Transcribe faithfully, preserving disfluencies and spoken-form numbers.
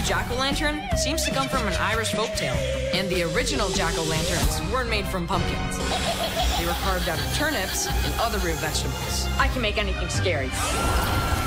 jack-o'-lantern seems to come from an Irish folktale, and the original jack-o'-lanterns weren't made from pumpkins. They were carved out of turnips and other root vegetables. I can make anything scary.